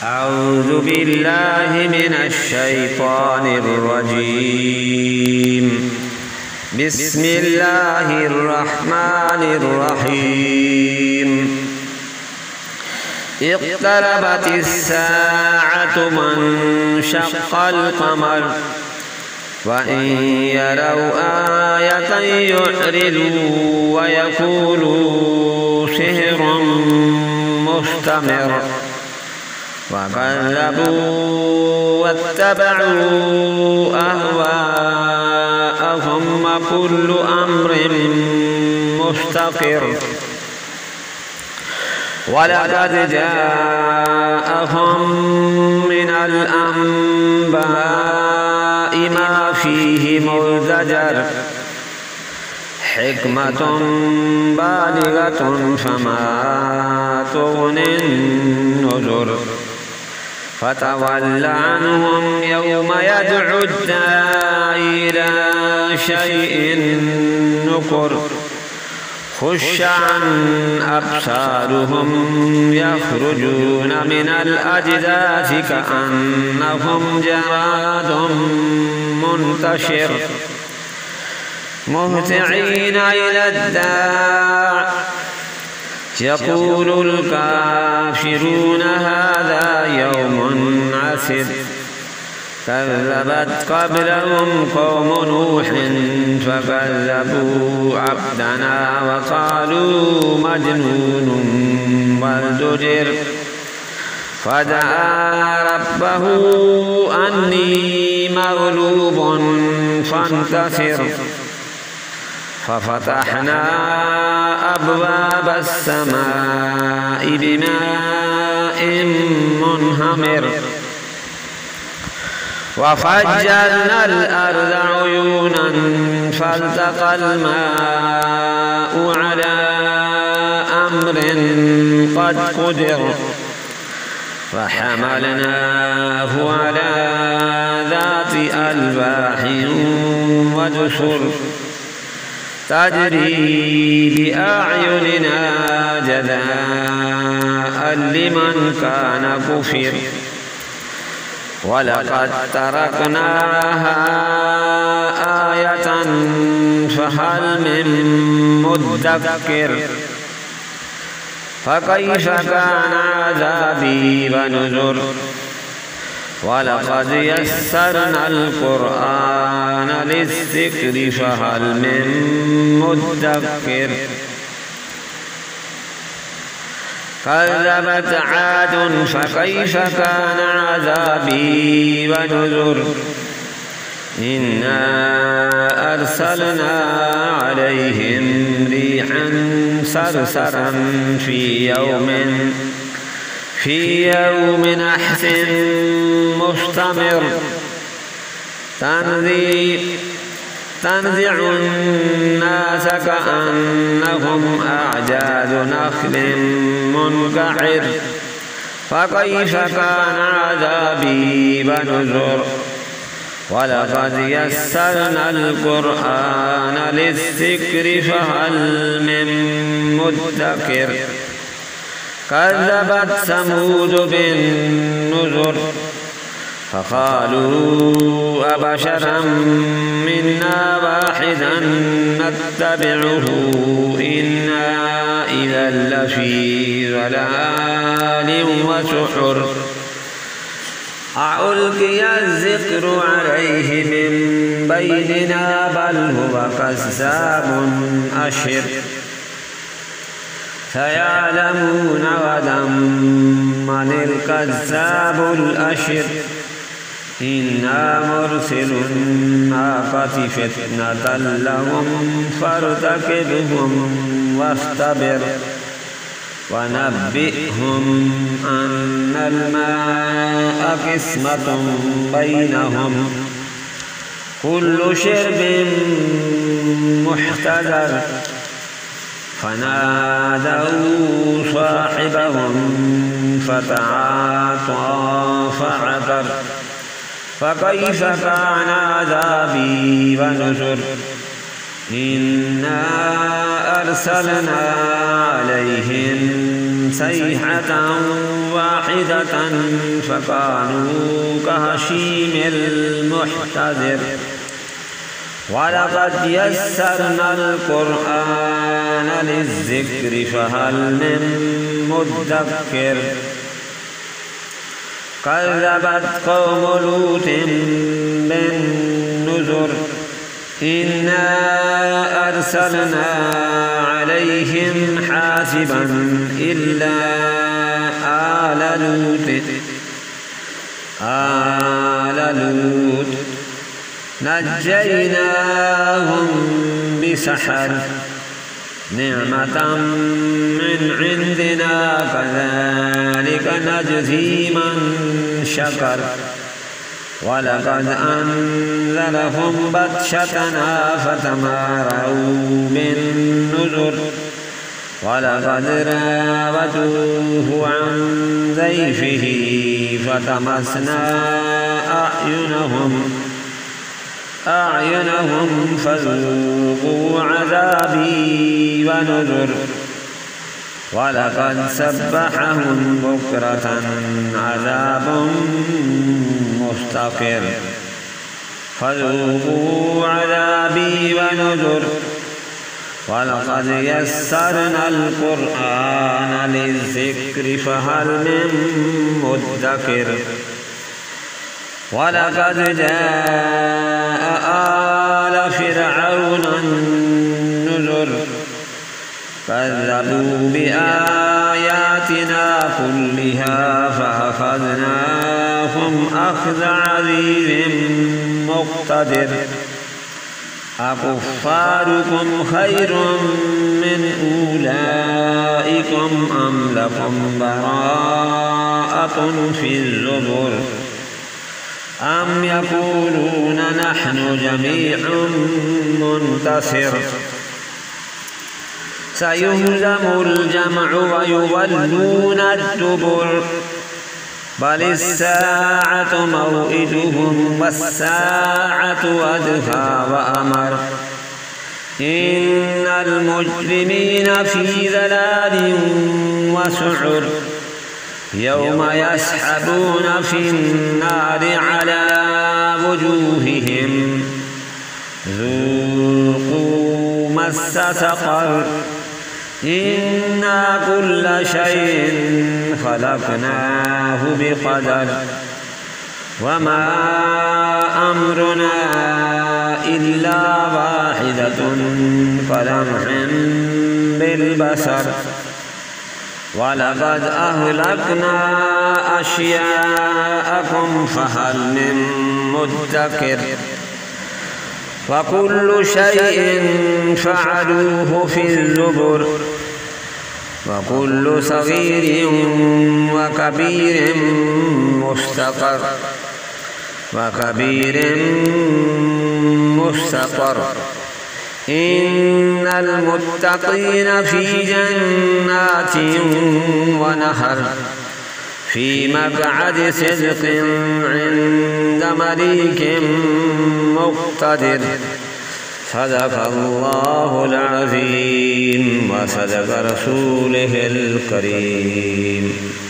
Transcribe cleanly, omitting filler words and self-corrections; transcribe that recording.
أعوذ بالله من الشيطان الرجيم. بسم الله الرحمن الرحيم. اقتربت الساعة وانشق القمر وإن يروا آية يعرضوا ويقولوا سحر مستمر وكذبوا واتبعوا أهواءهم وكل أمر مستقر ولقد جاءهم من الأنباء ما فيه مزدجر حكمة بالغة فما تغني النذر فتول عنهم يوم يدعو الداعي إلى شيء نكر خش عن أبصارهم يخرجون من الأجداث كأنهم جراد منتشر مهطعين إلى الداع يقول الكافرون هذا يوم عسر كذبت قبلهم قوم نوح فكذبوا عبدنا وقالوا مجنون وازدجر فدعا ربه أني مغلوب فانتصر ففتحنا أبواب السماء بماء منهمر وفجرنا الأرض عيونا فالتقى الماء على أمر قد قدر فحملناه على ذات ألواح ودسر تجري بأعيننا جزاء لمن كان كفر ولقد تركناها آية فهل من مدكر فكيف كان عذابي ونذر ولقد يسرنا القرآن للذكر فهل من مدكر كذبت عاد فكيف كان عذابي ونذر إنا أرسلنا عليهم ريحا صرصرا في يوم نحس مستمر تنزع الناس كأنهم أعجاز نخل منقعر فكيف كان عذابي ونذر ولقد يسرنا القرآن للذكر فهل من مدكر كذبت ثمود بالنذر فقالوا أبشرا منا واحدا نتبعه إنا إذا لفي ضلال وسحر ألقي الذكر عليه من بيننا بل هو كذاب أشر سيعلمون غدا من الكذاب الأشر إنا مرسل الناقة فتنة لهم فارتقبهم واصطبر ونبئهم أن الماء قسمة بينهم كل شرب محتضر فنادوا صاحبهم فتعاطى فعقر فكيف كان عذابي ونذر إنا أرسلنا عليهم صيحة واحدة فكانوا كهشيم المحتضر ولقد يسرنا القرآن للذكر فهل من مدكر كذبت قوم لوط بالنذر إنا أرسلنا عليهم حاسبا إلا آل لوط نجيناهم بسحر نعمة من عندنا كذلك نجزي من شكر ولقد أنذرهم بطشتنا فتماروا بالنذر ولقد راودوه عن ضيفه فطمسنا أعينهم فذوقوا عذابي ونذر ولقد سبحهم بكرة عذاب مستقر فذوقوا عذابي ونذر ولقد يسرنا القرآن للذكر فهل من مدكر ولقد جاء آل فرعون النذر كذبوا بآياتنا كلها فأخذناهم أخذ عزيز مقتدر أكفاركم خير من أولئكم أم لكم براءة في الزبر أم يقولون نحن جميع منتصر سيهزم الجمع ويولون الدبر بل الساعة موئدهم والساعة أدهى وأمر إن المجرمين في ضلال وسعر يوم يسحبون في النار على وجوههم ذوقوا مس سقر إنا كل شيء خلقناه بقدر وما أمرنا إلا واحدة كلمح بالبصر ولقد أهلكنا أشياءكم فهل من مدكر وكل شيء فعلوه في الزبر وكل صغير وكبير مستقر إن المتقين في جنات ونهر في مقعد صدق عند مليك مقتدر صدق الله العظيم وصدق رسوله الكريم.